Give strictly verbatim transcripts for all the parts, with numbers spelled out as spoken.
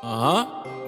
Uh-huh.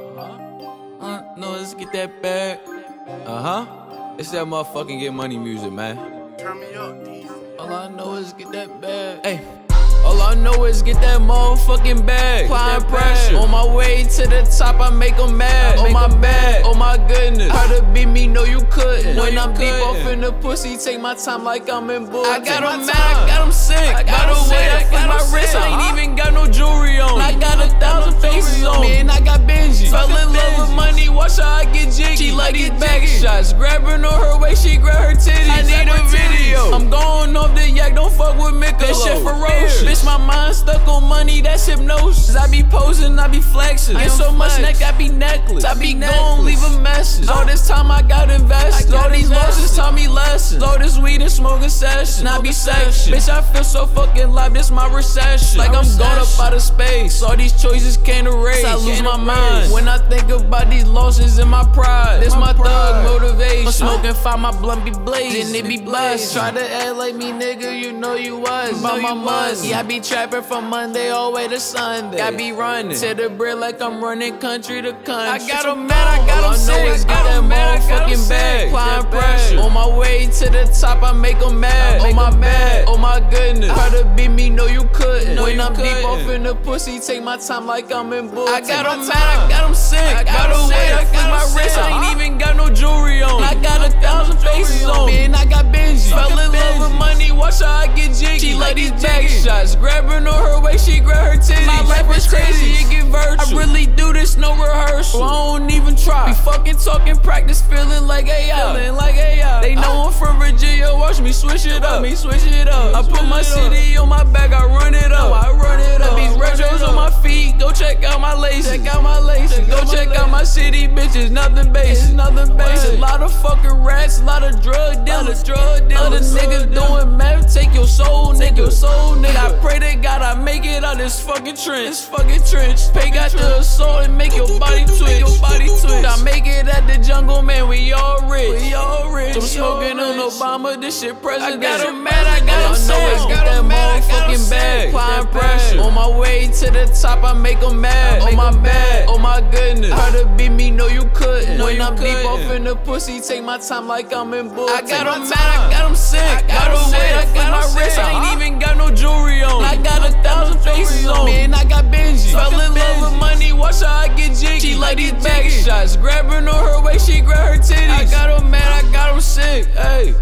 Uh, no, let's get that bag. Uh-huh. It's that motherfucking get money music, man. Turn me up, D. All I know is get that bag. Hey. All I know is get that motherfucking bag. Applying pressure. On my way to the top, I make them mad. Oh my bad, oh my goodness. How to beat me, no you couldn't. When I'm deep off in the pussy, take my time like I'm in bull. I got them mad, I got them sick. By the way, I flip my wrist, I ain't even got no jewelry on. I got a thousand faces on me, and I got Benji. Fell in love with money, watch how I get jiggy. She like these back shots, grabbing on her waist, she grab her titties. I need a video. I'm going off the yak, don't fuck with Mick. That shit ferocious. Bitch, my mind stuck on money, that's hypnosis. I be posing, I be flexing. Get so much neck, I be necklace. I be gon' leave a message. All this time I got invested. All these losses taught me lessons. All this weed and smoking session. I be section. Bitch, I feel so fucking live, this my recession. Like I'm gone up out of space. All these choices can't erase. I lose my mind when I think about these losses in my pride. This my thug motivation. I'm smoking fire, my blunt be blazing. It be blessed. Try to act like me, nigga, you know you was. By my must. Yeah, I be trapping from Monday all the way to Sunday. I be running to the bread like I'm running country to country. I got them mad, I got them sick. Get that motherfucking bag. Applying pressure. On my way to the top, I make them mad. Oh my bad, oh my goodness. Try to beat me, no you couldn't. When I'm deep off in the pussy, take my time like I'm in bull. I got them mad, I got them sick. By the way, I flip my wrist, I ain't even got no jewelry on. I got a thousand faces on me, and I got Benji. Fell in love with money, watch how I get jiggy. She like these back shots, grabbing on her waist, she grab her titties. My life was crazy, it get virtual. I really do this, no rehearsal. I don't even try. We fucking talking practice, feeling like A I. Feeling like A I. They know I'm from Virginia, watch me switch it up. Me switch it up. I put my city on my back, I run it up. I run it up. These retros on my feet, go check out my laces. Check out my laces. Go check out my city, bitches, nothing basic. Nothing basic. A lot of fucking rats, a lot of drug dealers. Drug dealers. Other niggas doing meth, take your soul, nigga. Your soul, nigga. I pray to God I make it out this fucking trench. This fucking trench. Pay got the assault and make your body twitch. Your body twitch. I make it at the jungle, man. We all rich. We all rich. I'm smoking on Obama. This shit president. I got him mad. I got him sick. Get that motherfucking bag. Applying pressure. On my way to the top, I make them mad. Oh my bad. Oh my goodness. How to beat me, no you couldn't. When I'm deep off in the pussy, take my time like I'm in bull. I got him mad. I got him sick. By the way, I flip my wrist, I ain't even got no jewelry on. I got a thousand faces on me, and I got Benji. Fell in love with money, watch how I get jiggy. She like these back shots, grabbing on her waist, she grab her titties. I got them mad, I got them sick, ayy.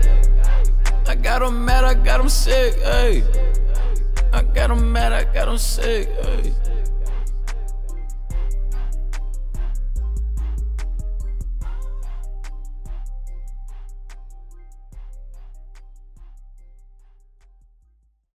I got them mad, I got them sick, ayy. I got them mad, I got them sick, ayy.